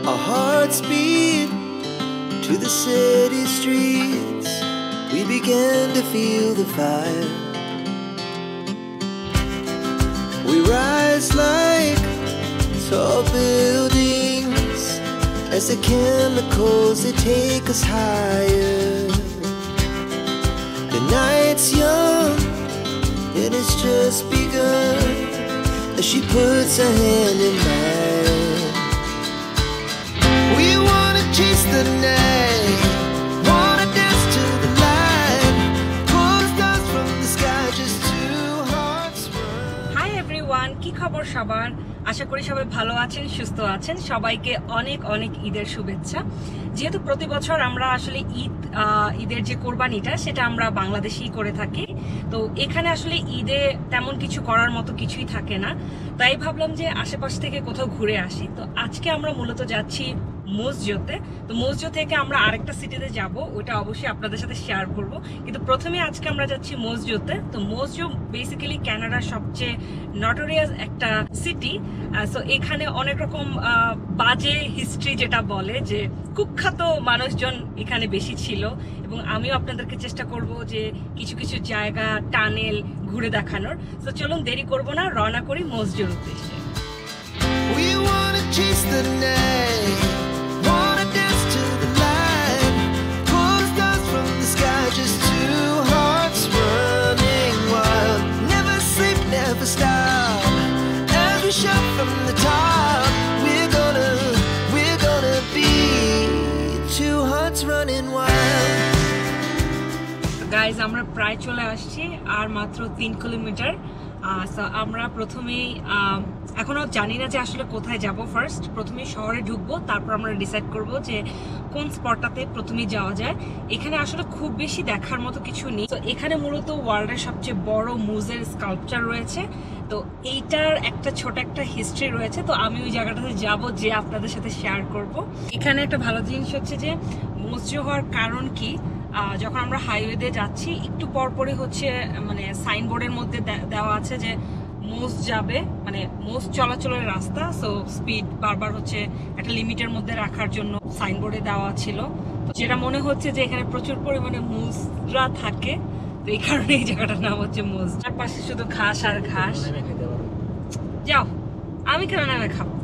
Our hearts beat to the city streets. We began to feel the fire. We rise like tall buildings as the chemicals, they take us higher. The night's young and it's just begun as she puts her hand in mine. We wanna chase the night, wanna dance to the light, pull stars from the sky, just two hearts run. Hi everyone, কি খবর সবার? আশা করি সবাই ভালো আছেন, সুস্থ আছেন। সবাইকে অনেক অনেক ঈদের শুভেচ্ছা। যেহেতু প্রতি বছর আমরা আসলে ঈদের যে কোরবানিটা সেটা আমরা বাংলাদেশেই করে থাকি, তো এখানে আসলে ঈদে তেমন কিছু করার মতো কিছুই থাকে না, তাই ভাবলাম যে আশেপাশ থেকে কোথাও ঘুরে আসি। তো আজকে আমরা মূলত যাচ্ছি মসজিদে। তো মসজিদ থেকে আমরা আরেকটা সিটিতে যাব, ওইটা অবশ্যই আপনাদের সাথে শেয়ার করব। কিন্তু প্রথমে আজকে আমরা যাচ্ছি মসজিদে। তো মসজিদ বেসিক্যালি কানাডার সবচেয়ে নটোরিয়াস একটা সিটি। সো এখানে অনেক রকম বাজে হিস্ট্রি যেটা বলে যে কুখ্যাত মানুষজন এখানে বেশি ছিল, এবং আমিও আপনাদেরকে চেষ্টা করব যে কিছু কিছু জায়গা টানেল ঘুরে দেখানোর। তো চলুন দেরি করব না, রওনা করি মসজিদের উদ্দেশ্যে। We wanna chase the night, wanna dance to the light, pull stars from the sky, just two hearts running wild. Never sleep, never stop, as we shout from the top. We're gonna be two hearts running wild. Guys, আমরা প্রায় চলে আসছি, আর মাত্র 3 kilometre. আমরা প্রথমেই এখনো জানি না যে আসলে কোথায় যাব। ফার্স্ট প্রথমে শহরে ঢুকবো, তারপর আমরা ডিসাইড করব যে কোন স্পটটাতে প্রথমেই যাওয়া যায়। এখানে আসলে খুব বেশি দেখার মতো কিছু নেই। তো এখানে মূলত ওয়ার্ল্ডের সবচেয়ে বড় মুজের স্কাল্পচার রয়েছে, তো এইটার একটা ছোট একটা হিস্ট্রি রয়েছে। তো আমি ওই জায়গাটাতে যাব, যে আপনাদের সাথে শেয়ার করব। এখানে একটা ভালো জিনিস হচ্ছে যে মসজিদ হওয়ার কারণ কি, যখন আমরা হাইওয়েতে যাচ্ছি একটু পরপরই হচ্ছে মানে সাইনবোর্ডের মধ্যে দেওয়া আছে যে মোস যাবে, মানে মোস চলাচলের রাস্তা। সো স্পিড বারবার হচ্ছে একটা লিমিটের মধ্যে রাখার জন্য সাইনবোর্ডে দেওয়া ছিল। তো যেটা মনে হচ্ছে যে এখানে প্রচুর পরিমাণে মোসরা থাকে, তো এই কারণে এই জায়গাটার নাম হচ্ছে মোস। তার পাশে শুধু ঘাস আর ঘাস। যাও, আমি কেন নামে খাবো?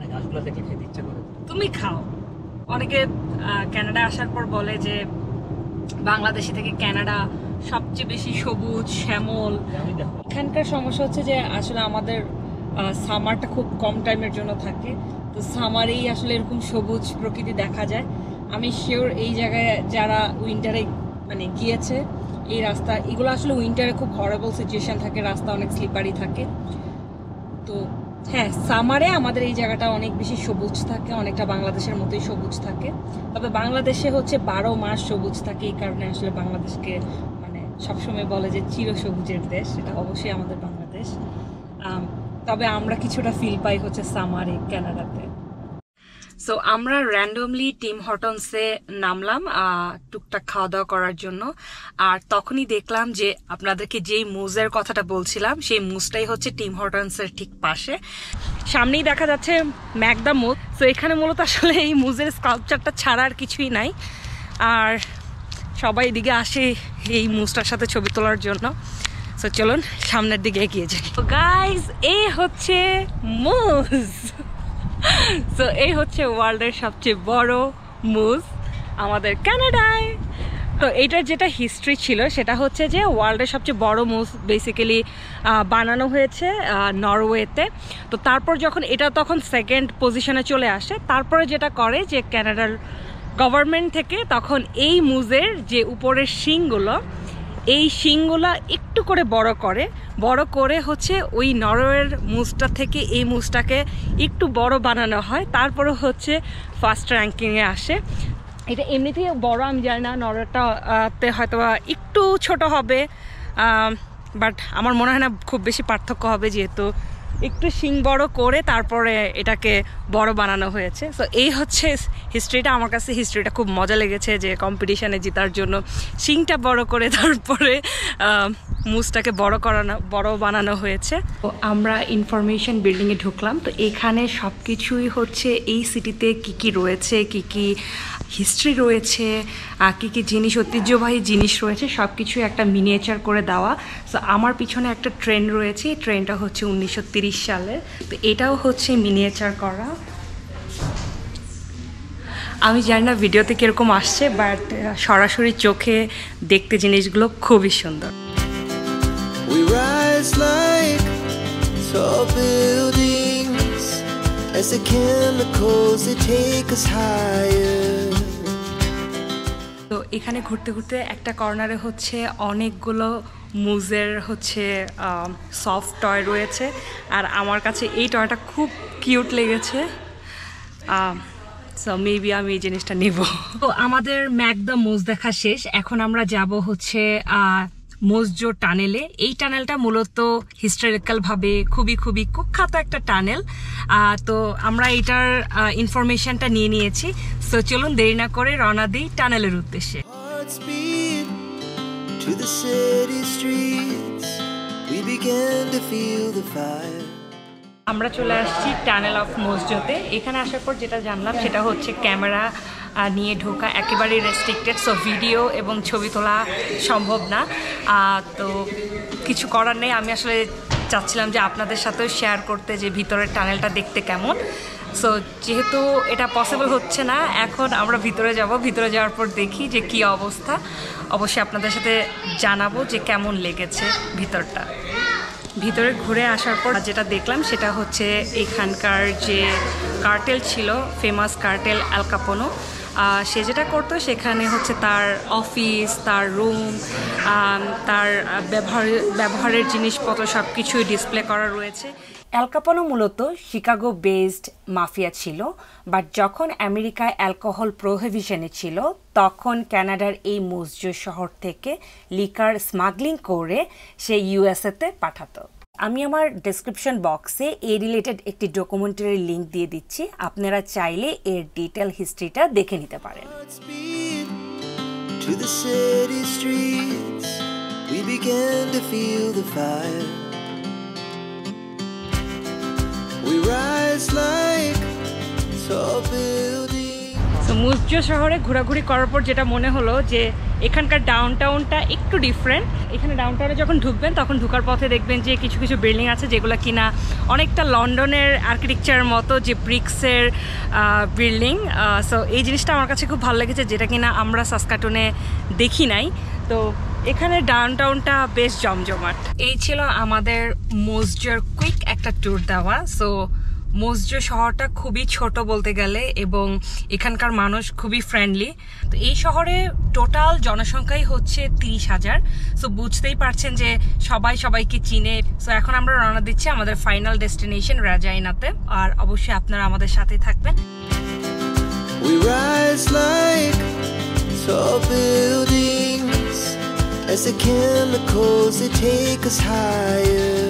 তুমি খাও। অনেকে কানাডা আসার পর বলে যে বাংলাদেশি থেকে কানাডা সবচেয়ে বেশি সবুজ শ্যামল। এখানকার সমস্যা হচ্ছে যে আসলে আমাদের সামারটা খুব কম টাইমের জন্য থাকে, তো সামারেই আসলে এরকম সবুজ প্রকৃতি দেখা যায়। আমি শিওর এই জায়গায় যারা উইন্টারে মানে গিয়েছে, এই রাস্তা এগুলো আসলে উইন্টারে খুব হরেবল সিচুয়েশন থাকে, রাস্তা অনেক স্লিপারি থাকে। তো হ্যাঁ, সামারে আমাদের এই জায়গাটা অনেক বেশি সবুজ থাকে, অনেকটা বাংলাদেশের মতোই সবুজ থাকে। তবে বাংলাদেশে হচ্ছে 12 মাস সবুজ থাকে, এই কারণে আসলে বাংলাদেশকে মানে সবসময় বলে যে চিরসবুজের দেশ। এটা অবশ্যই আমাদের বাংলাদেশ। তবে আমরা কিছুটা ফিল পাই হচ্ছে সামারে কানাডাতে। সো আমরা র্যান্ডমলি টিম হর্টনসে নামলাম টুকটাক খাওয়া দাওয়া করার জন্য। আর তখনই দেখলাম যে আপনাদেরকে যেই মুজের কথাটা বলছিলাম, সেই মুজটাই হচ্ছে টিম হর্টনসের ঠিক পাশে। সামনেই দেখা যাচ্ছে ম্যাকডা মুজ। তো এখানে মূলত আসলে এই মুজের স্কাল্পচারটা ছাড়া আর কিছুই নাই, আর সবাই এদিকে আসে এই মুজটার সাথে ছবি তোলার জন্য। সো চলুন সামনের দিকে এগিয়ে যাই। তো গাইজ, এই হচ্ছে মুজ। সো এই হচ্ছে ওয়ার্ল্ডের সবচেয়ে বড় মুজ আমাদের কানাডায়। তো এইটার যেটা হিস্ট্রি ছিল সেটা হচ্ছে যে ওয়ার্ল্ডের সবচেয়ে বড় মুজ বেসিক্যালি বানানো হয়েছে নরওয়েতে। তো তারপর যখন এটা তখন সেকেন্ড পজিশনে চলে আসে, তারপরে যেটা করে যে কানাডার গভর্নমেন্ট থেকে তখন এই মুজের যে উপরের শিংগুলো, এই শিংগুলা একটু করে বড় করে হচ্ছে ওই নরওয়ের মুজটা থেকে এই মুজটাকে একটু বড় বানানো হয়, তারপরে হচ্ছে ফার্স্ট র্যাঙ্কিংয়ে আসে। এটা এমনিতেই বড়, আমি জানি না নরওয়েটাতে হয়তো একটু ছোট হবে, বাট আমার মনে হয় না খুব বেশি পার্থক্য হবে, যেহেতু একটু শিং বড় করে তারপরে এটাকে বড় বানানো হয়েছে। সো এই হচ্ছে হিস্ট্রিটা। আমার কাছে হিস্ট্রিটা খুব মজা লেগেছে যে কম্পিটিশানে জেতার জন্য শিংটা বড় করে তারপরে মুজটাকে বড় বানানো হয়েছে। তো আমরা ইনফরমেশন বিল্ডিংয়ে ঢুকলাম। তো এখানে সব কিছুই হচ্ছে এই সিটিতে কি কি রয়েছে, কি কি হিস্ট্রি রয়েছে, কি কি জিনিস, ঐতিহ্যবাহী জিনিস রয়েছে, সব কিছুই একটা মিনিয়েচার করে দেওয়া। সো আমার পিছনে একটা ট্রেন রয়েছে, এই ট্রেনটা হচ্ছে 1930 সালের। তো এটাও হচ্ছে মিনিয়েচার করা। আমি জানি না ভিডিওতে কীরকম আসছে, বাট সরাসরি চোখে দেখতে জিনিসগুলো খুবই সুন্দর। We rise like tall buildings as the chemicals they take us higher. তো এখানে ঘুরতে ঘুরতে একটা কর্নারে হচ্ছে অনেকগুলো মুজের হচ্ছে সফট টয় রয়েছে, আর আমার কাছে এই টয়টা খুব কিউট লেগেছে। সো মেবি আমি এই জিনিসটা নিব। তো আমাদের ম্যাকদা মুজ দেখা শেষ। এখন আমরা যাব হচ্ছে মোজজো টানেলে। এই টানেলটা মূলত হিস্টোরিক্যাল ভাবে খুবই খুবই কুখ্যাত একটা টানেল। তো আমরা এটার ইনফরমেশনটা নিয়ে নিয়েছি। সো চলুন দেরি না করে রওনা দিই টানেলের উদ্দেশ্যে। Hearts beat to the city streets. We began to feel the fire. আমরা চলে আসছি টানেল অফ মোজজোতে। এখানে আসার পর যেটা জানলাম সেটা হচ্ছে ক্যামেরা নিয়ে ঢোকা একেবারেই রেস্ট্রিক্টেড। সো ভিডিও এবং ছবি তোলা সম্ভব না। তো কিছু করার নেই। আমি আসলে চাচ্ছিলাম যে আপনাদের সাথেও শেয়ার করতে যে ভিতরের টানেলটা দেখতে কেমন। সো যেহেতু এটা পসিবল হচ্ছে না, এখন আমরা ভিতরে যাব। ভিতরে যাওয়ার পর দেখি যে কী অবস্থা। অবশ্যই আপনাদের সাথে জানাবো যে কেমন লেগেছে ভিতরটা। ভিতরে ঘুরে আসার পর যেটা দেখলাম সেটা হচ্ছে এখানকার যে কার্টেল ছিল, ফেমাস কার্টেল আল কাপোনো, সে যেটা করতো সেখানে হচ্ছে তার অফিস, তার রুম, তার ব্যবহারের জিনিসপত্র সব কিছুই ডিসপ্লে করা রয়েছে। অ্যাল কাপোনো মূলত শিকাগো বেসড মাফিয়া ছিল, বাট যখন আমেরিকায় অ্যালকোহল প্রোহিবিশনে ছিল তখন কানাডার এই মোজজো শহর থেকে লিকার স্মাগলিং করে সে ইউএসএতে পাঠাতো। আমি আমার ডেসক্রিপশন বক্সে এই রিলেটেড একটি ডকুমেন্টারি লিঙ্ক দিয়ে দিচ্ছি, আপনারা চাইলে এর ডিটেল হিস্ট্রিটা দেখে নিতে পারেন। Hearts beat to the city streets. We began to feel the fire. We rise like tall buildings. So মোজজো শহরে ঘোরাঘুরি করার পর যেটা মনে হলো যে এখানকার ডাউনটাউনটা একটু ডিফারেন্ট। এখানে ডাউনটাউনে যখন ঢুকবেন তখন ঢুকার পথে দেখবেন যে কিছু কিছু বিল্ডিং আছে যেগুলো কিনা অনেকটা লন্ডনের আর্কিটেকচারের মতো, যে ব্রিক্সের বিল্ডিং। সো এই জিনিসটা আমার কাছে খুব ভালো লেগেছে, যেটা কিনা আমরা সাসকাটুনে দেখি নাই। তো এখানে ডাউনটাউনটা বেশ জমজমাট। এই ছিল আমাদের মোজজোর কুইক একটা ট্যুর দেওয়া। সো মোজজো শহরটা খুবই ছোট বলতে গেলে, এবং এখানকার মানুষ খুবই ফ্রেন্ডলি। তো এই শহরে টোটাল জনসংখ্যাই হচ্ছে 30,000। সো বুঝতেই পারছেন যে সবাই সবাইকে চিনে। সো এখন আমরা রওনা দিচ্ছি আমাদের ফাইনাল ডেস্টিনেশন রাজাইনাতে, আর অবশ্যই আপনারা আমাদের সাথেই থাকবেন। We rise like tall buildings as the chemicals they take us higher.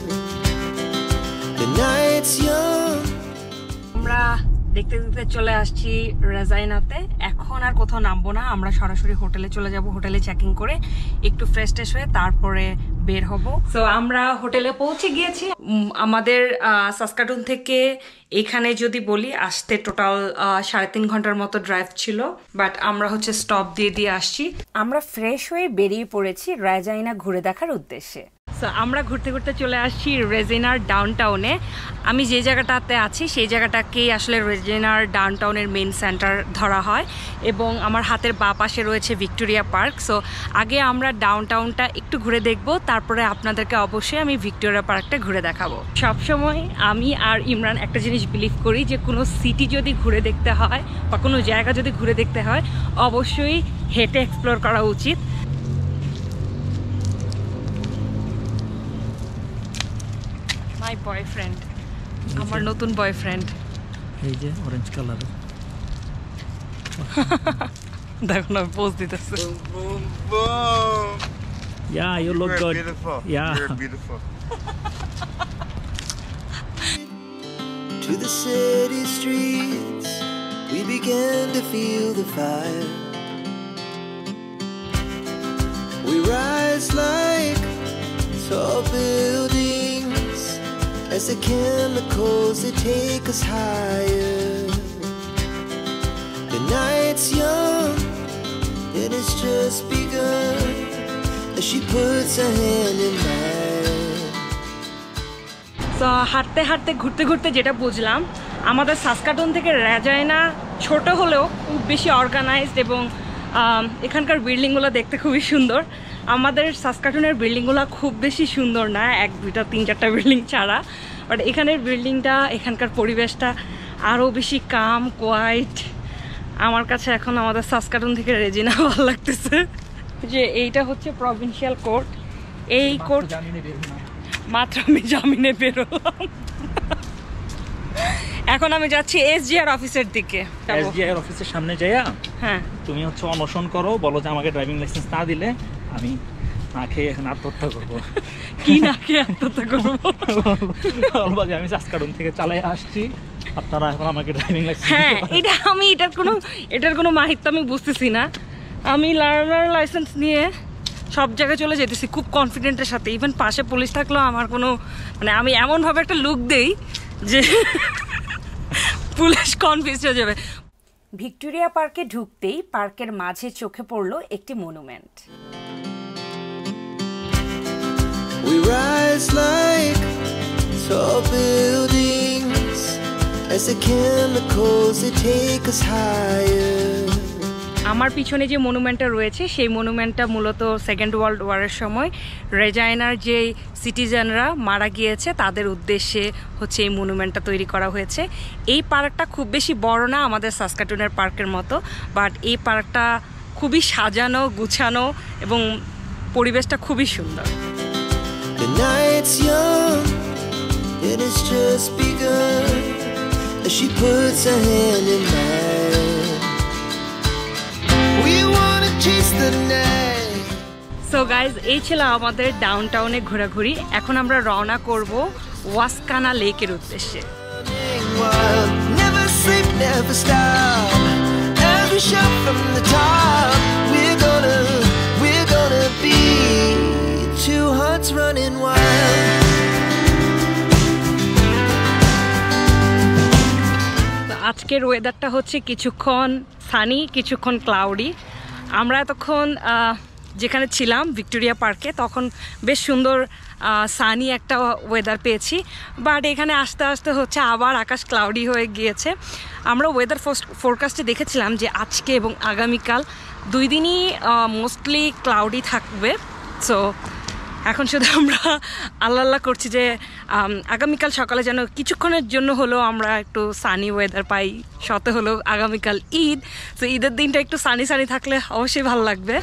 The night's young. আমরা দেখতে দেখতে চলে আসছি রাজাইনাতে। এখন আর কোথাও নামবো না, আমরা সরাসরি হোটেলে চলে যাব। হোটেলে চেকিং করে একটু ফ্রেশ ট্রেশ হয়ে তারপরে বের হব। তো আমরা হোটেলে পৌঁছে গিয়েছি। আমাদের সাসকাটুন থেকে এখানে যদি বলি আসতে টোটাল 3.5 ঘন্টার মতো ড্রাইভ ছিল, বাট আমরা হচ্ছে স্টপ দিয়ে দিয়ে আসছি। আমরা ফ্রেশ হয়ে বেরিয়ে পড়েছি রাজাইনা ঘুরে দেখার উদ্দেশ্যে। সো আমরা ঘুরতে ঘুরতে চলে আসছি রেজিনার ডাউনটাউনে। আমি যে জায়গাটাতে আছি সেই জায়গাটাকেই আসলে রেজিনার ডাউনটাউনের মেইন সেন্টার ধরা হয়, এবং আমার হাতের বাঁ পাশে রয়েছে ভিক্টোরিয়া পার্ক। সো আগে আমরা ডাউনটাউনটা একটু ঘুরে দেখব, তারপরে আপনাদেরকে অবশ্যই আমি ভিক্টোরিয়া পার্কটা ঘুরে দেখাবো। সবসময় আমি আর ইমরান একটা জিনিস বিলিভ করি যে কোনো সিটি যদি ঘুরে দেখতে হয় বা কোনো জায়গা যদি ঘুরে দেখতে হয় অবশ্যই হেঁটে এক্সপ্লোর করা উচিত। মাই বয়ফ্রেন্ড, আমার নতুন বয়ফ্রেন্ড, এই যে অরেঞ্জ কালারের। দেখো না পোজ দিতেছে। Boom, boom. Yeah, you look You're good. beautiful. Yeah. You're beautiful. To the city streets, we began to feel the fire. We rise like as the chemicals they take us higher. The night's young and it's just begun as she puts her hand in mine. তো হাঁটতে হাঁটতে ঘুরতে ঘুরতে যেটা বুঝলাম, আমাদের Saskatoon থেকে রেজাইনা ছোট হলেও খুব বেশি অর্গানাইজড এবং এখানকার বিল্ডিংগুলো দেখতে খুবই সুন্দর। আমাদের সাসকাটুনের বিল্ডিংগুলো খুব বেশি সুন্দর না, 1, 2, 3, 4টা বিল্ডিং ছাড়া, বাট এখানের বিল্ডিংটা, এখানকার পরিবেশটা আরও বেশি কাম কোয়াইট। আমার কাছে এখন আমাদের সাসকাটুন থেকে রেজিনা ভালো লাগতেছে। যে এইটা হচ্ছে প্রভিন্সিয়াল কোর্ট, এই কোর্ট মাত্র আমি জামিনে বেরোলাম। এখন আমি যাচ্ছি এসজিআর অফিসের দিকে। এসজিআর অফিসের সামনে যাইয়া হ্যাঁ, তুমি হচ্ছে অনশন করো, বলো যে আমাকে ড্রাইভিং লাইসেন্স না দিলে আমি না খেয়ে এখন আত্মহত্যা করবো। কি না খেয়ে আত্মহত্যা করবো? বলবো যে আমি সাসকাটুন থেকে চালাই আসছি, আপনারা এখন আমাকে ড্রাইভিং লাইসেন্স। হ্যাঁ, এটার কোনো মাহিত্য আমি বুঝতেছি না। আমি লার্নার লাইসেন্স নিয়ে সব জায়গায় চলে যেতেছি খুব কনফিডেন্টের সাথে। ইভেন পাশে পুলিশ থাকলেও আমার কোনো, মানে আমি এমনভাবে একটা লুক দেই যে পুলিশ কনফিউজ হয়ে যাবে। ভিক্টোরিয়া পার্কে ঢুকতেই পার্কের মাঝে চোখে পড়লো একটি monument. We rise like tall buildings as the chemicals they take us higher. আমার পিছনে যে মনুমেন্টটা রয়েছে সেই মনুমেন্টটা মূলত সেকেন্ড ওয়ার্ল্ড ওয়ারের সময় রেজাইনার যে সিটিজেনরা মারা গিয়েছে তাদের উদ্দেশ্যে হচ্ছে এই মনুমেন্টটা তৈরি করা হয়েছে। এই পার্কটা খুব বেশি বড় না আমাদের সাসকাটুনের পার্কের মতো, বাট এই পার্কটা খুবই সাজানো গুছানো এবং পরিবেশটা খুবই সুন্দর। The night's young and it's just begun as she puts her hand in mine. We wanna chase the night. So guys, এই ছিল আমাদের ডাউনটাউনে ঘোরাঘুরি। এখন আমরা রওনা করব ওয়াসকানা লেকের উদ্দেশ্যে। Running wild, never sleep, never stop. Every shot from the top. We're gonna be two hearts running wild. আজকের ওয়েদারটা হচ্ছে কিছুক্ষণ সানি, কিছুক্ষণ ক্লাউডি। আমরা এতক্ষণ যেখানে ছিলাম ভিক্টোরিয়া পার্কে তখন বেশ সুন্দর সানি একটা ওয়েদার পেয়েছি, বাট এখানে আস্তে আস্তে হচ্ছে আবার আকাশ ক্লাউডি হয়ে গিয়েছে। আমরা ওয়েদার ফোরকাস্টে দেখেছিলাম যে আজকে এবং আগামীকাল 2 দিনই মোস্টলি ক্লাউডি থাকবে। সো এখন শুধু আমরা আল্লাহ করছি যে আগামীকাল সকালে যেন কিছুক্ষণের জন্য হলেও আমরা একটু সানি ওয়েদার পাই। সতে হলেও আগামীকাল ঈদ, তো ঈদের দিনটা একটু সানি সানি থাকলে অবশ্যই ভালো লাগবে।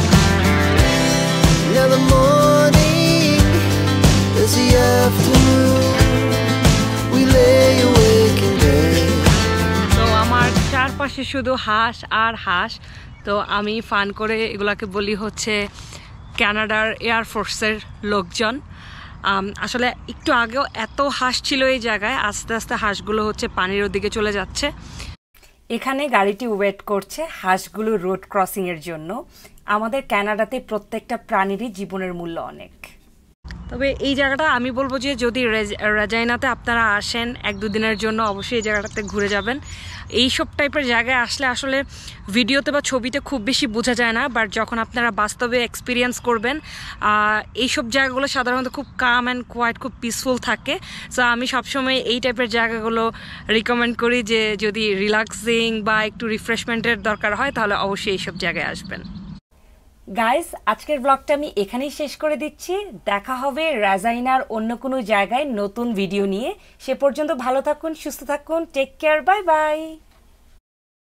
Now the morning is the afternoon. We lay awake in bed. তো আমার চারপাশে শুধু হাঁস আর হাঁস। তো আমি ফান করে এগুলাকে বলি হচ্ছে কানাডার এয়ারফোর্সের লোকজন। আসলে একটু আগেও এত হাঁস ছিল এই জায়গায়, আস্তে আস্তে হাঁসগুলো হচ্ছে পানির ওদিকে চলে যাচ্ছে। এখানে গাড়িটি ওয়েট করছে হাঁসগুলো রোড ক্রসিংয়ের জন্য। আমাদের কানাডাতে প্রত্যেকটা প্রাণীরই জীবনের মূল্য অনেক। তবে এই জায়গাটা আমি বলবো যে যদি রেজাইনাতে আপনারা আসেন 1-2 দিনের জন্য অবশ্যই এই জায়গাটাতে ঘুরে যাবেন। এইসব টাইপের জায়গায় আসলে আসলে ভিডিওতে বা ছবিতে খুব বেশি বোঝা যায় না, বাট যখন আপনারা বাস্তবে এক্সপিরিয়েন্স করবেন এইসব জায়গাগুলো সাধারণত খুব কাম অ্যান্ড কোয়াইট, খুব পিসফুল থাকে। সো আমি সবসময় এই টাইপের জায়গাগুলো রিকমেন্ড করি যে যদি রিল্যাক্সিং বা একটু রিফ্রেশমেন্টের দরকার হয় তাহলে অবশ্যই এইসব জায়গায় আসবেন। গাইস, আজকের ব্লগটা আমি এখানেই শেষ করে দিচ্ছি। দেখা হবে রেজাইনার অন্য কোনো জায়গায় নতুন ভিডিও নিয়ে। সে পর্যন্ত ভালো থাকুন, সুস্থ থাকুন, টেক কেয়ার, বাই বাই।